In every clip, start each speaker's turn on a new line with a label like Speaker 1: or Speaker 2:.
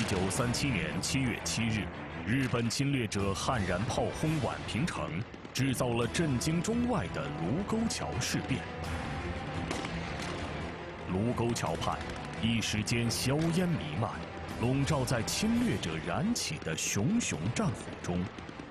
Speaker 1: 1937年7月7日，日本侵略者悍然炮轰宛平城，制造了震惊中外的卢沟桥事变。卢沟桥畔，一时间硝烟弥漫，笼罩在侵略者燃起的熊熊战火中。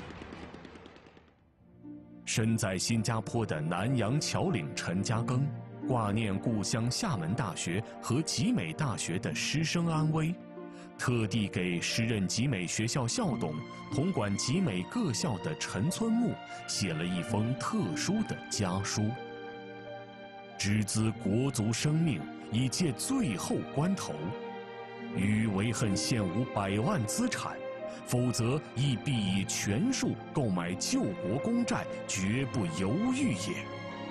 Speaker 1: 身在新加坡的南洋侨领陈嘉庚，挂念故乡厦门大学和集美大学的师生安危，特地给时任集美学校校董、统管集美各校的陈村木写了一封特殊的家书，只资国族生命，以借最后关头，余唯恨现无100万资产，否则亦必以全数购买救国公债，绝不犹豫也。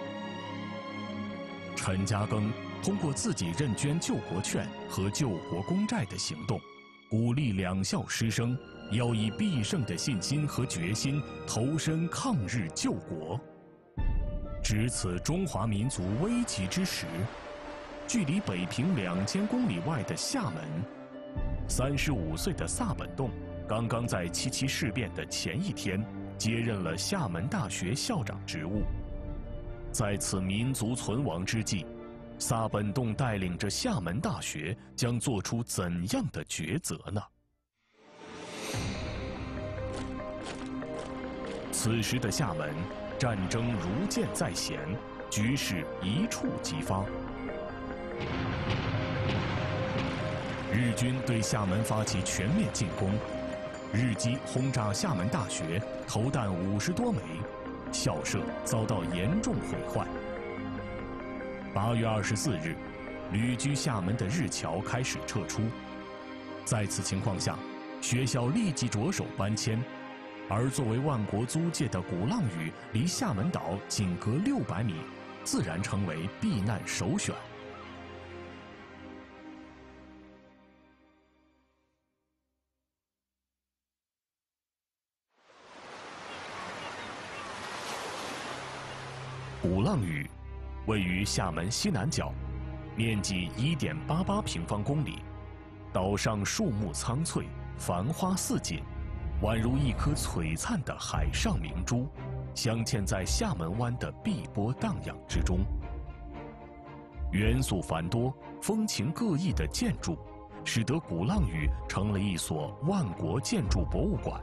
Speaker 1: 陈嘉庚通过自己认捐救国券和救国公债的行动，鼓励两校师生要以必胜的信心和决心投身抗日救国。值此中华民族危急之时，距离北平2000公里外的厦门，35岁的萨本栋刚刚在7.7事变的前一天接任了厦门大学校长职务。在此民族存亡之际，萨本栋带领着厦门大学将做出怎样的抉择呢？此时的厦门，战争如箭在弦，局势一触即发。日军对厦门发起全面进攻，日机轰炸厦门大学，投弹50多枚，校舍遭到严重毁坏。8月24日，旅居厦门的日侨开始撤出。在此情况下，学校立即着手搬迁，而作为万国租界的鼓浪屿离厦门岛仅隔600米，自然成为避难首选。鼓浪屿位于厦门西南角，面积1.88平方公里，岛上树木苍翠，繁花似锦，宛如一颗璀璨的海上明珠，镶嵌在厦门湾的碧波荡漾之中。元素繁多、风情各异的建筑，使得鼓浪屿成了一所万国建筑博物馆。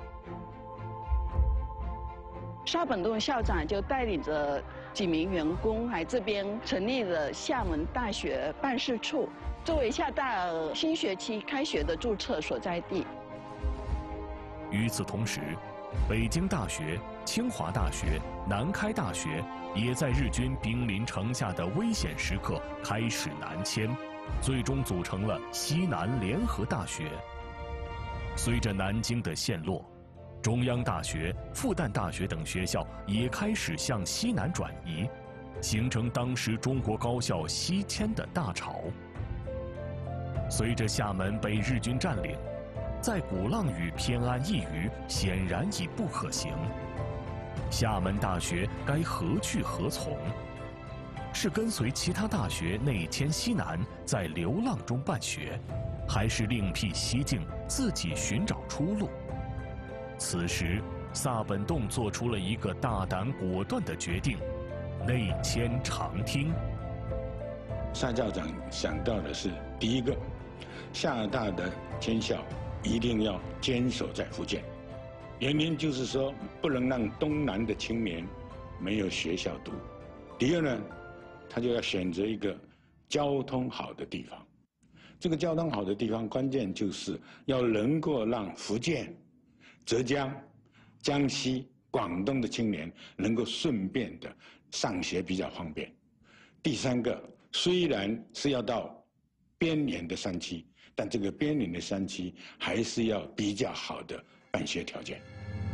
Speaker 2: 沙本栋校长就带领着几名员工来这边成立了厦门大学办事处，作为厦大新学期开学的注册所在地。
Speaker 1: 与此同时，北京大学、清华大学、南开大学也在日军兵临城下的危险时刻开始南迁，最终组成了西南联合大学。随着南京的陷落，中央大学、复旦大学等学校也开始向西南转移，形成当时中国高校西迁的大潮。随着厦门被日军占领，在鼓浪屿偏安一隅显然已不可行。厦门大学该何去何从？是跟随其他大学内迁西南，在流浪中办学，还是另辟蹊径，自己寻找出路？此时，萨本栋做出了一个大胆果断的决定：内迁长汀。
Speaker 3: 沙校长想到的是，第一个，厦大的迁校一定要坚守在福建，原因就是说不能让东南的青年没有学校读。第二呢，他就要选择一个交通好的地方。这个交通好的地方，关键就是要能够让福建、浙江、江西、广东的青年能够顺便的上学，比较方便。第三个，虽然是要到边缘的山区，但这个边缘的山区还是要比较好的办学条件。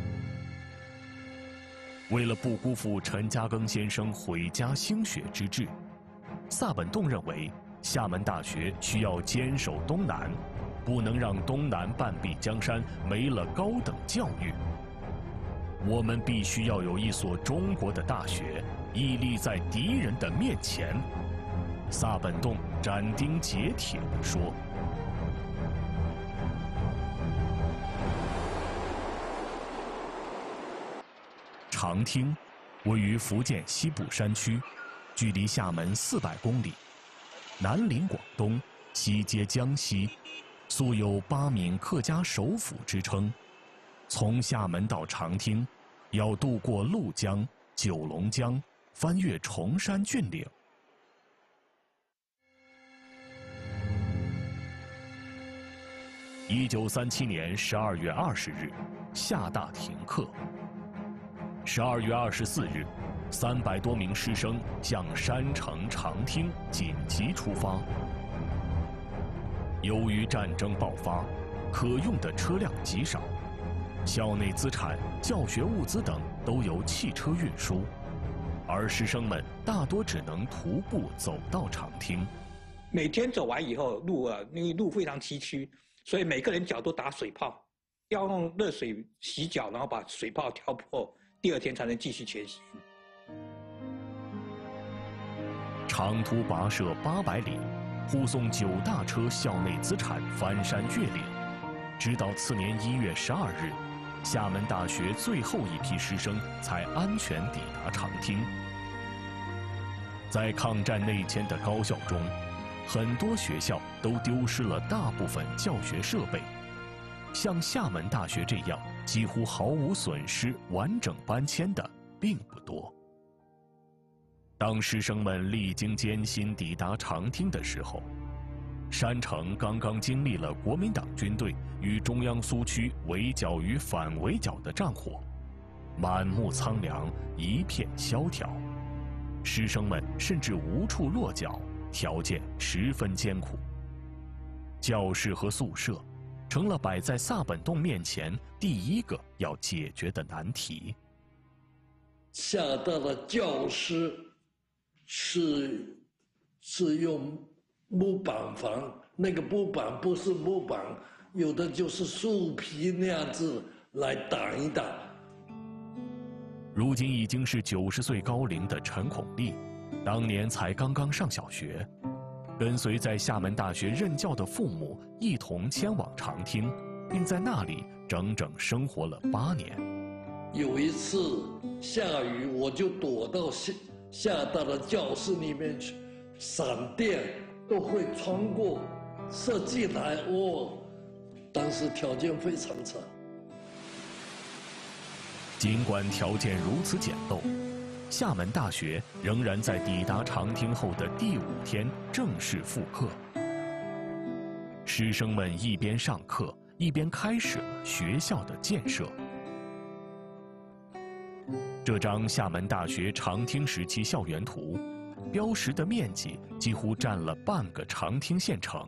Speaker 1: 为了不辜负陈嘉庚先生毁家兴学之志，萨本栋认为厦门大学需要坚守东南，不能让东南半壁江山没了高等教育。我们必须要有一所中国的大学，屹立在敌人的面前。萨本栋斩钉截铁地说。 长汀位于福建西部山区，距离厦门400公里，南临广东，西接江西，素有“八闽客家首府”之称。从厦门到长汀，要渡过鹭江、九龙江，翻越崇山峻岭。1937年12月20日，厦大停课。12月24日，300多名师生向山城长汀紧急出发。由于战争爆发，可用的车辆极少，校内资产、教学物资等都由汽车运输，而师生们大多只能徒步走到长汀。
Speaker 4: 每天走完以后，因为路非常崎岖，所以每个人脚都打水泡，要用热水洗脚，然后把水泡挑破，第2天才能继续前行。
Speaker 1: 长途跋涉800里，护送9大车校内资产翻山越岭，直到次年1月12日，厦门大学最后一批师生才安全抵达长汀。在抗战内迁的高校中，很多学校都丢失了大部分教学设备，像厦门大学这样几乎毫无损失、完整搬迁的并不多。当师生们历经艰辛抵达长汀的时候，山城刚刚经历了国民党军队与中央苏区围剿与反围剿的战火，满目苍凉，一片萧条，师生们甚至无处落脚，条件十分艰苦。教室和宿舍成了摆在萨本洞面前第一个要解决的难题。
Speaker 5: 厦大的教室是用木板房，那个木板不是木板，有的就是树皮那样子来挡一挡。
Speaker 1: 如今已经是90岁高龄的陈孔立，当年才刚刚上小学，跟随在厦门大学任教的父母一同迁往长汀，并在那里整整生活了8年。
Speaker 5: 有一次下雨，我就躲到厦大的教室里面去，闪电都会穿过射进来，当时条件非常差。
Speaker 1: 尽管条件如此简陋，厦门大学仍然在抵达长汀后的第5天正式复课。师生们一边上课，一边开始了学校的建设。这张厦门大学长汀时期校园图，标识的面积几乎占了半个长汀县城。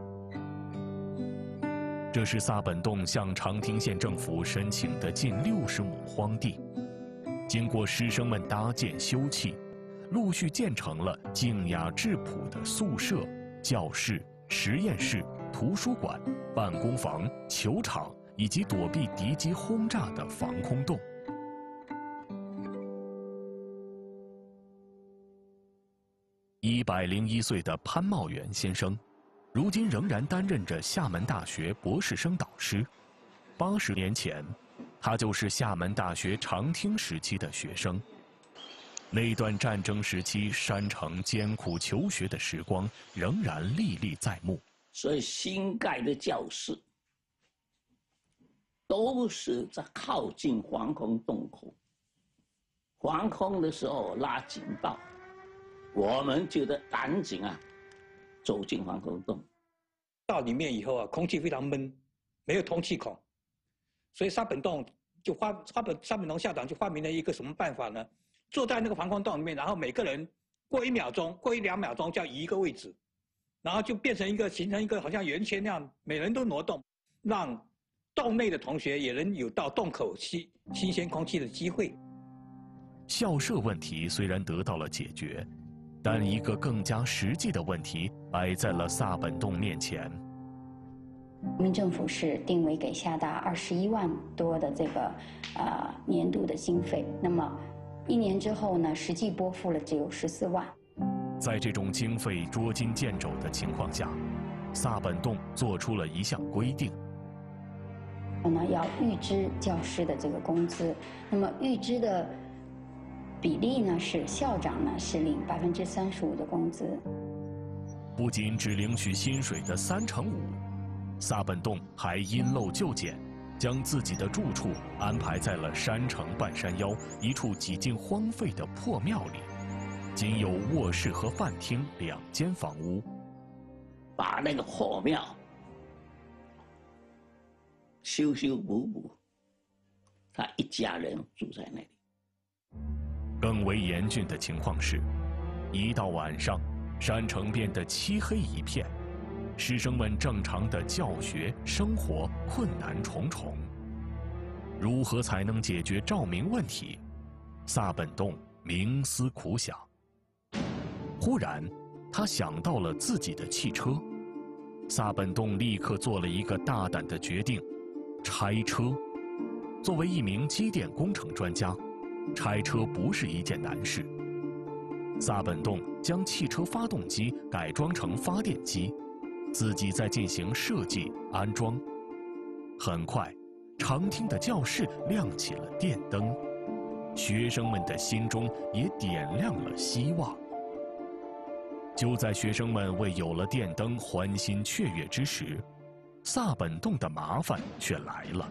Speaker 1: 这是萨本洞向长汀县政府申请的近60亩荒地，经过师生们搭建修葺，陆续建成了静雅质朴的宿舍、教室、实验室、图书馆、办公房、球场以及躲避敌机轰炸的防空洞。101岁的潘茂元先生，如今仍然担任着厦门大学博士生导师。80年前，他就是厦门大学长汀时期的学生。那段战争时期山城艰苦求学的时光仍然历历在目。
Speaker 6: 所以新盖的教室都是在靠近防空洞口，防空的时候拉警报，我们就得赶紧走进防空洞。
Speaker 4: 到里面以后空气非常闷，没有通气孔，所以沙本洞就沙本洞校长就发明了一个什么办法呢？坐在那个防空洞里面，然后每个人过1秒钟、过1-2秒钟就要移一个位置，然后就形成一个好像圆圈那样，每人都挪动，让洞内的同学也能有到洞口吸新鲜空气的机会。
Speaker 1: 校舍问题虽然得到了解决，但一个更加实际的问题摆在了萨本洞面前。
Speaker 7: 我们政府是定为给厦大21万多的这个年度的经费，那么1年之后呢，实际拨付了只有14万。
Speaker 1: 在这种经费捉襟见肘的情况下，萨本洞做出了一项规定，
Speaker 7: 要预支教师的这个工资，那么预支的比例呢是校长呢是领35%的工资。
Speaker 1: 不仅只领取薪水的5/3，萨本栋还因陋就简，将自己的住处安排在了山城半山腰一处几近荒废的破庙里，仅有卧室和饭厅2间房屋。
Speaker 6: 把那个破庙修修补补，他一家人住在那里。
Speaker 1: 更为严峻的情况是，一到晚上，山城变得漆黑一片，师生们正常的教学生活困难重重。如何才能解决照明问题？萨本栋冥思苦想。忽然，他想到了自己的汽车。萨本栋立刻做了一个大胆的决定：拆车。作为一名机电工程专家，拆车不是一件难事。萨本栋将汽车发动机改装成发电机，自己再进行设计安装。很快，常厅的教室亮起了电灯，学生们的心中也点亮了希望。就在学生们为有了电灯欢欣雀跃之时，萨本栋的麻烦却来了。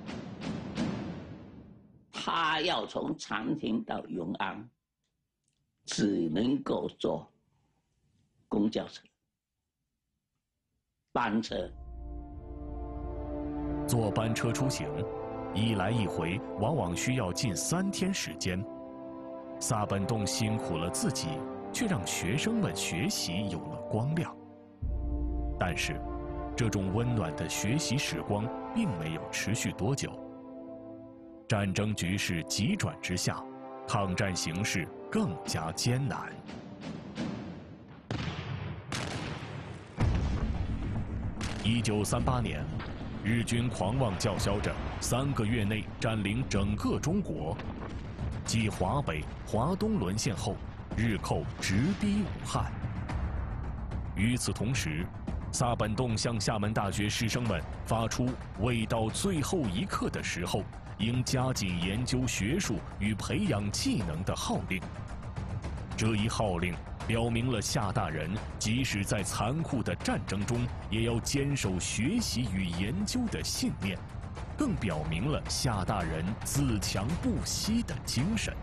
Speaker 6: 他要从长汀到永安，只能够坐公交车、班车。
Speaker 1: 坐班车出行，一来一回往往需要近3天时间。萨本栋辛苦了自己，却让学生们学习有了光亮。但是，这种温暖的学习时光并没有持续多久。战争局势急转直下，抗战形势更加艰难。1938年，日军狂妄叫嚣着3个月内占领整个中国，继华北、华东沦陷后，日寇直逼武汉。与此同时，萨本栋向厦门大学师生们发出未到最后一刻的时候应加紧研究学术与培养技能的号令。这一号令表明了厦大人即使在残酷的战争中，也要坚守学习与研究的信念，更表明了厦大人自强不息的精神。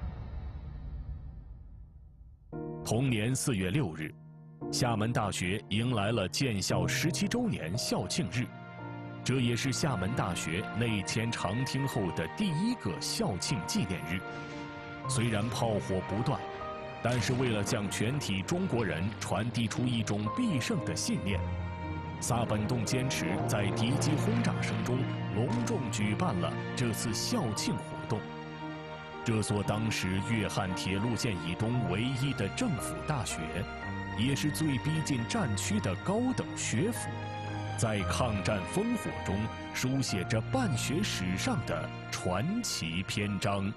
Speaker 1: 同年4月6日，厦门大学迎来了建校17周年校庆日，这也是厦门大学内迁长汀后的第1个校庆纪念日。虽然炮火不断，但是为了向全体中国人传递出一种必胜的信念，萨本栋坚持在敌机轰炸声中隆重举办了这次校庆活动。这所当时粤汉铁路线以东唯一的政府大学，也是最逼近战区的高等学府，在抗战烽火中书写着办学史上的传奇篇章。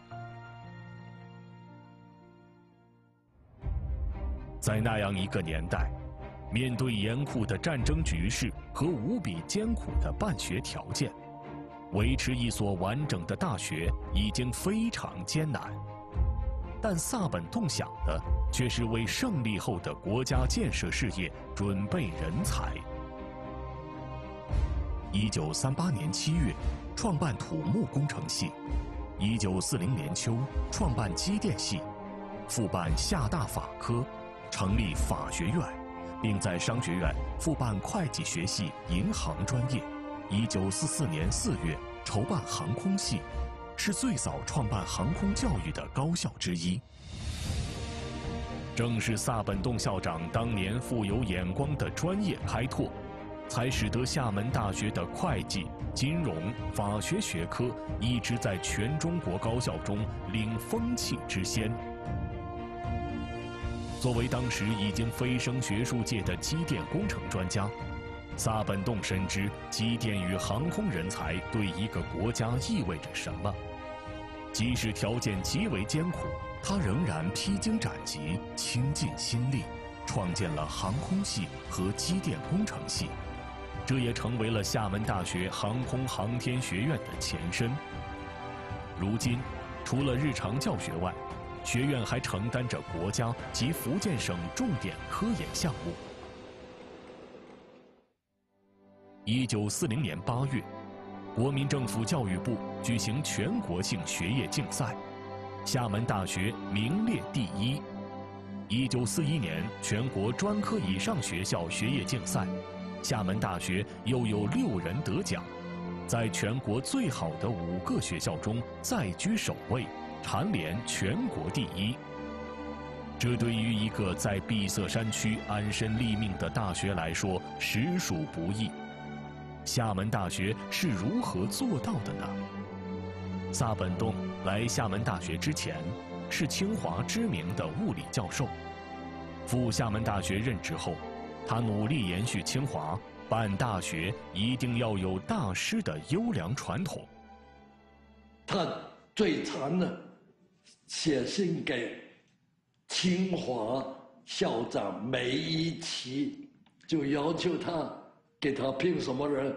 Speaker 1: 在那样一个年代，面对严酷的战争局势和无比艰苦的办学条件，维持一所完整的大学已经非常艰难。但萨本栋想的却是为胜利后的国家建设事业准备人才。1938年7月，创办土木工程系；1940年秋，创办机电系，复办厦大法科，成立法学院，并在商学院复办会计学系银行专业。1944年4月，筹办航空系，是最早创办航空教育的高校之一。正是萨本栋校长当年富有眼光的专业开拓，才使得厦门大学的会计、金融、法学学科一直在全中国高校中领风气之先。作为当时已经飞升学术界的机电工程专家，萨本栋深知机电与航空人才对一个国家意味着什么。即使条件极为艰苦，他仍然披荆斩棘，倾尽心力，创建了航空系和机电工程系，这也成为了厦门大学航空航天学院的前身。如今，除了日常教学外， 学院还承担着国家及福建省重点科研项目。1940年8月，国民政府教育部举行全国性学业竞赛，厦门大学名列第一。1941年全国专科以上学校学业竞赛，厦门大学又有6人得奖，在全国最好的5个学校中再居首位，蝉联全国第一。这对于一个在闭塞山区安身立命的大学来说，实属不易。厦门大学是如何做到的呢？萨本栋来厦门大学之前，是清华知名的物理教授。赴厦门大学任职后，他努力延续清华办大学一定要有大师的优良传统。
Speaker 5: 他最常的写信给清华校长梅贻琦，就要求他给他聘什么人。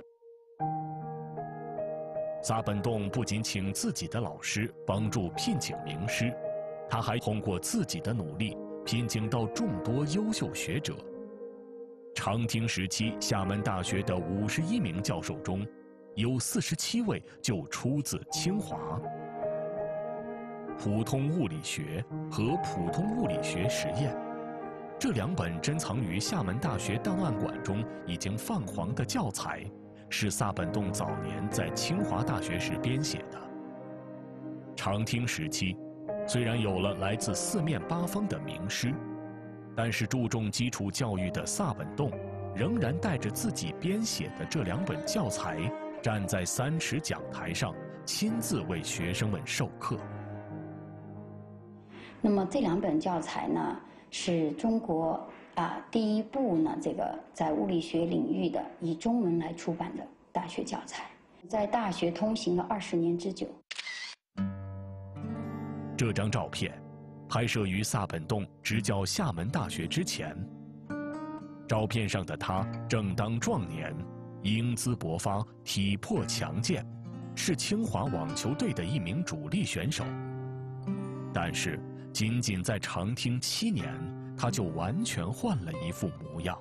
Speaker 1: 萨本栋不仅请自己的老师帮助聘请名师，他还通过自己的努力聘请到众多优秀学者。长汀时期厦门大学的51名教授中，有47位就出自清华。普通物理学和普通物理学实验，这2本珍藏于厦门大学档案馆中已经泛黄的教材，是萨本栋早年在清华大学时编写的。长汀时期，虽然有了来自4面8方的名师，但是注重基础教育的萨本栋仍然带着自己编写的这2本教材，站在3尺讲台上，亲自为学生们授课。
Speaker 7: 那么这2本教材呢，是中国第一部呢这个在物理学领域的以中文来出版的大学教材，在大学通行了20年之久。
Speaker 1: 这张照片拍摄于萨本栋执教厦门大学之前。照片上的他正当壮年，英姿勃发，体魄强健，是清华网球队的一名主力选手。但是仅仅在长汀7年，他就完全换了一副模样。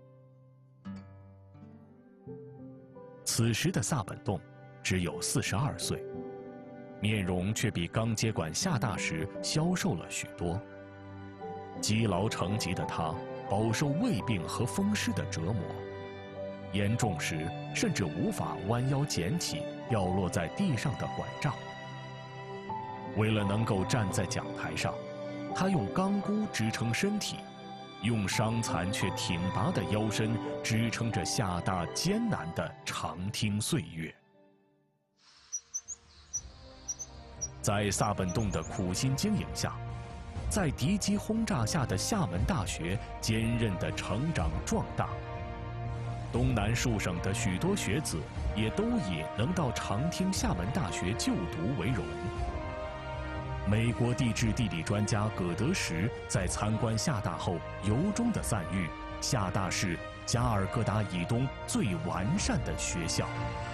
Speaker 1: 此时的萨本栋只有42岁，面容却比刚接管厦大时消瘦了许多。积劳成疾的他饱受胃病和风湿的折磨，严重时甚至无法弯腰捡起掉落在地上的拐杖。为了能够站在讲台上，他用钢箍支撑身体，用伤残却挺拔的腰身支撑着厦大艰难的长汀岁月。在萨本栋的苦心经营下，在敌机轰炸下的厦门大学坚韧地成长壮大。东南数省的许多学子也都以能到长汀厦门大学就读为荣。美国地质地理专家葛德什在参观厦大后，由衷地赞誉厦大是加尔各答以东最完善的学校。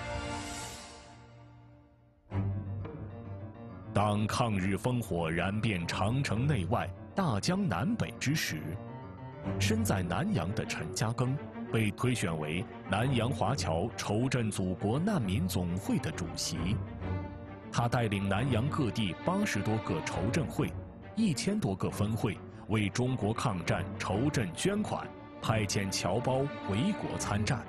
Speaker 1: 当抗日烽火燃遍长城内外、大江南北之时，身在南洋的陈嘉庚被推选为南洋华侨筹赈祖国难民总会的主席。他带领南洋各地80多个筹赈会、1000多个分会，为中国抗战筹赈捐款，派遣侨胞回国参战。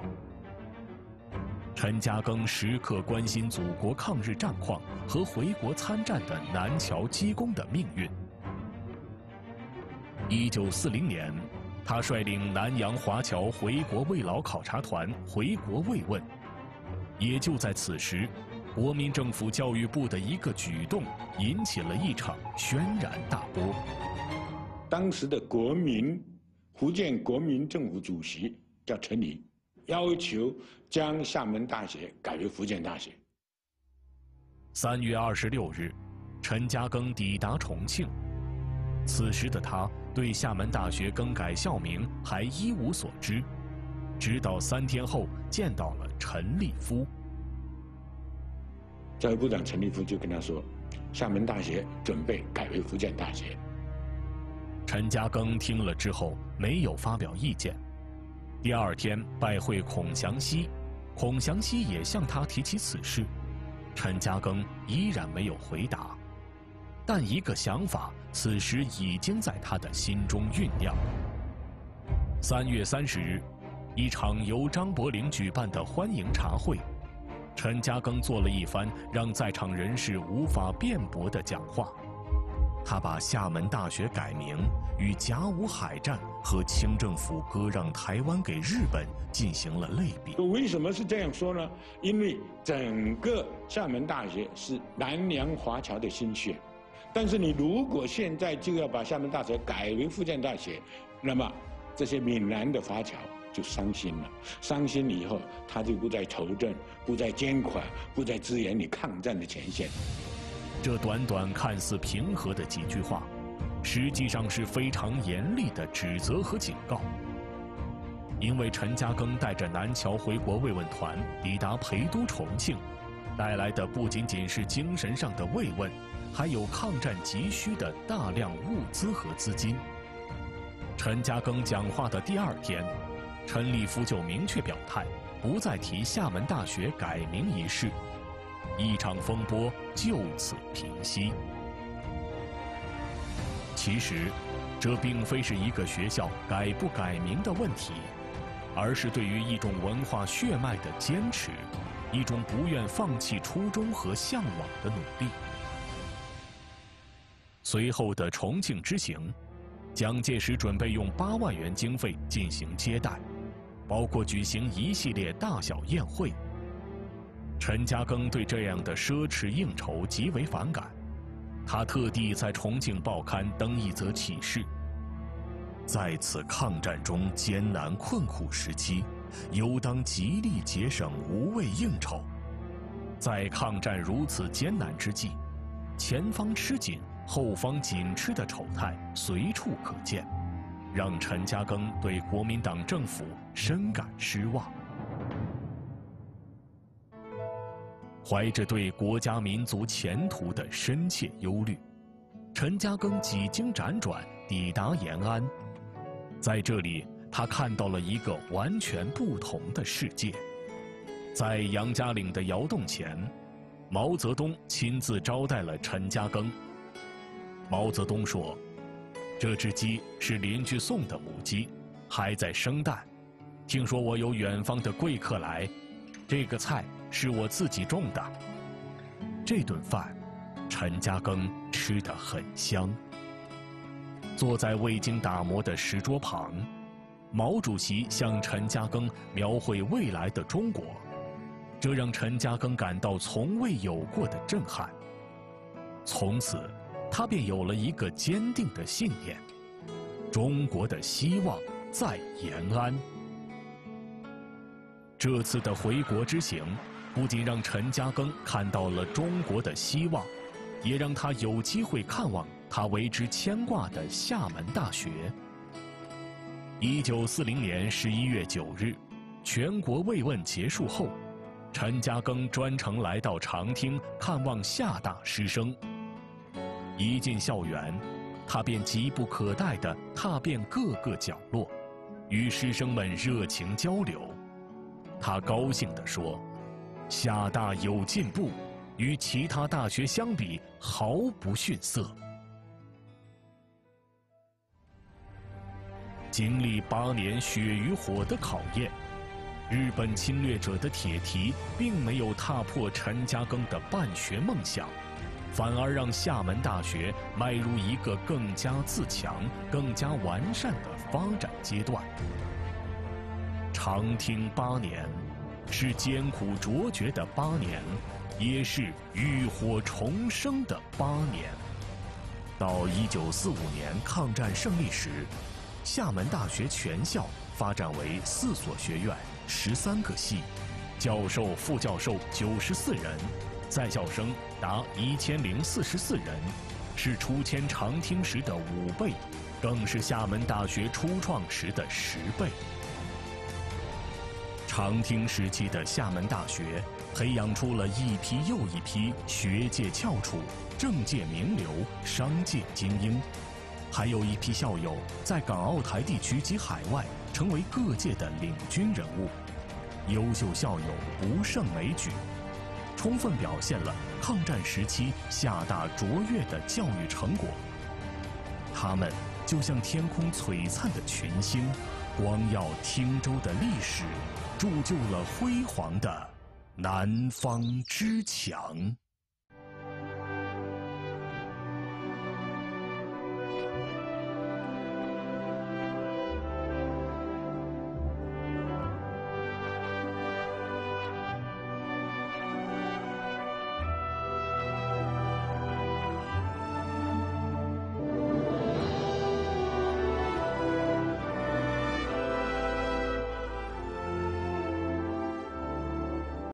Speaker 1: 陈嘉庚时刻关心祖国抗日战况和回国参战的南侨机工的命运。1940年，他率领南洋华侨回国慰劳考察团回国慰问。也就在此时，国民政府教育部的一个举动引起了一场轩然大波。
Speaker 3: 当时的福建国民政府主席叫陈仪，要求将厦门大学改为福建大学。
Speaker 1: 3月26日，陈嘉庚抵达重庆。此时的他对厦门大学更改校名还一无所知，直到3天后见到了陈立夫。
Speaker 3: 教育部长陈立夫就跟他说：“ 厦门大学准备改为福建大学。
Speaker 1: 陈嘉庚听了之后没有发表意见。第二天拜会孔祥熙，孔祥熙也向他提起此事，陈嘉庚依然没有回答。但一个想法此时已经在他的心中酝酿。3月30日，一场由张伯苓举办的欢迎茶会，陈嘉庚做了一番让在场人士无法辩驳的讲话。他把厦门大学改名与甲午海战和清政府割让台湾给日本进行了类比。
Speaker 3: 为什么是这样说呢？因为整个厦门大学是南洋华侨的心血。但是你如果现在就要把厦门大学改为福建大学，那么这些闽南的华侨就伤心了。伤心以后，他就不再筹政，不再捐款，不再支援你抗战的前线。
Speaker 1: 这短短看似平和的几句话，实际上是非常严厉的指责和警告。因为陈嘉庚带着南侨回国慰问团抵达陪都重庆，带来的不仅仅是精神上的慰问，还有抗战急需的大量物资和资金。陈嘉庚讲话的第二天，陈立夫就明确表态，不再提厦门大学改名一事，一场风波就此平息。其实，这并非是一个学校改不改名的问题，而是对于一种文化血脉的坚持，一种不愿放弃初衷和向往的努力。随后的重庆之行，蒋介石准备用8万元经费进行接待，包括举行一系列大小宴会。陈嘉庚对这样的奢侈应酬极为反感，他特地在重庆报刊登一则启事：在此抗战中艰难困苦时期，尤当极力节省无谓应酬。在抗战如此艰难之际，前方吃紧后方紧吃的丑态随处可见，让陈嘉庚对国民党政府深感失望。怀着对国家民族前途的深切忧虑，陈嘉庚几经辗转抵达延安。在这里，他看到了一个完全不同的世界。在杨家岭的窑洞前，毛泽东亲自招待了陈嘉庚。毛泽东说：“这只鸡是邻居送的母鸡，还在生蛋。听说我有远方的贵客来，这个菜是我自己种的。”这顿饭，陈嘉庚吃得很香。坐在未经打磨的石桌旁，毛主席向陈嘉庚描绘未来的中国，这让陈嘉庚感到从未有过的震撼。从此，他便有了一个坚定的信念：中国的希望在延安。这次的回国之行，不仅让陈嘉庚看到了中国的希望，也让他有机会看望他为之牵挂的厦门大学。1940年11月9日，全国慰问结束后，陈嘉庚专程来到长汀看望厦大师生。一进校园，他便急不可待地踏遍各个角落，与师生们热情交流。他高兴地说：“厦大有进步，与其他大学相比毫不逊色。”经历8年血与火的考验，日本侵略者的铁蹄并没有踏破陈嘉庚的办学梦想，反而让厦门大学迈入一个更加自强、更加完善的发展阶段。长汀8年，是艰苦卓绝的8年，也是浴火重生的8年。到1945年抗战胜利时，厦门大学全校发展为4所学院、13个系，教授、副教授94人，在校生达1044人，是初迁长汀时的5倍，更是厦门大学初创时的10倍。长汀时期的厦门大学培养出了一批又一批学界翘楚， 政界名流、商界精英，还有一批校友在港澳台地区及海外成为各界的领军人物。优秀校友不胜枚举，充分表现了抗战时期厦大卓越的教育成果。他们就像天空璀璨的群星，光耀汀州的历史，铸就了辉煌的南方之强。